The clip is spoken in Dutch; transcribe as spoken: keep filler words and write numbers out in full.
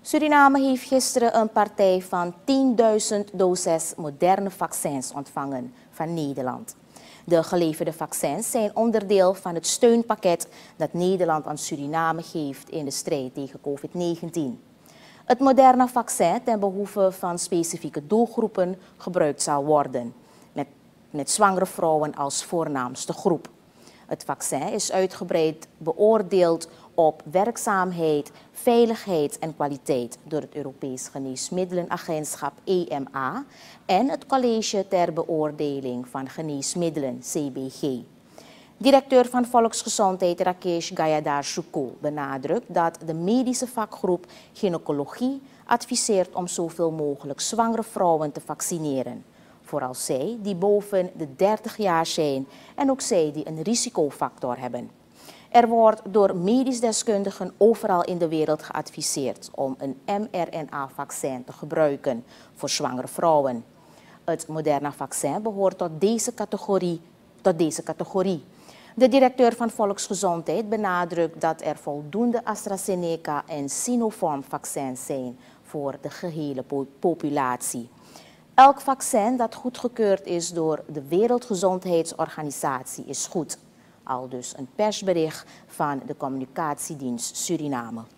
Suriname heeft gisteren een partij van tienduizend doses moderne vaccins ontvangen van Nederland. De geleverde vaccins zijn onderdeel van het steunpakket dat Nederland aan Suriname geeft in de strijd tegen COVID negentien. Het moderne vaccin ten behoeve van specifieke doelgroepen gebruikt zal worden, met, met zwangere vrouwen als voornaamste groep. Het vaccin is uitgebreid beoordeeld op werkzaamheid, veiligheid en kwaliteit door het Europees Geneesmiddelenagentschap E M A en het College ter Beoordeling van Geneesmiddelen C B G. Directeur van Volksgezondheid Rakesh Gayadhar Shukul benadrukt dat de medische vakgroep gynaecologie adviseert om zoveel mogelijk zwangere vrouwen te vaccineren. Vooral zij die boven de dertig jaar zijn en ook zij die een risicofactor hebben. Er wordt door medisch deskundigen overal in de wereld geadviseerd om een mRNA-vaccin te gebruiken voor zwangere vrouwen. Het Moderna vaccin behoort tot deze categorie. Tot deze categorie. De directeur van Volksgezondheid benadrukt dat er voldoende AstraZeneca en Sinopharm vaccins zijn voor de gehele populatie. Elk vaccin dat goedgekeurd is door de Wereldgezondheidsorganisatie is goed. Aldus een persbericht van de Communicatiedienst Suriname.